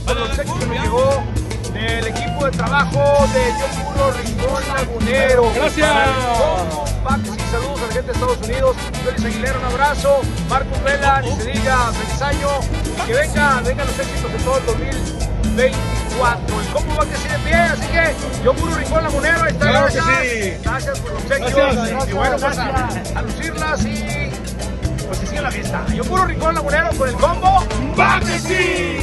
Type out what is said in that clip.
con los obsequios que me llegó del equipo de trabajo de Yo Puro Rincón Lagunero. Gracias. Y saludos a la gente de Estados Unidos. Félix Aguilera, un abrazo. Marcos Vela, ni se diga, feliz año. Y que vengan los éxitos de todo el 2024. El combo va a crecer de pie, así que Yo Puro Rincón Lagunero, ahí está. Claro gracias. que sí. Gracias por los obsequios. Gracias. Y bueno, pues a lucirlas y pues que siga la fiesta. Yo Puro Rincón Lagunero con el combo. ¡Va que sí!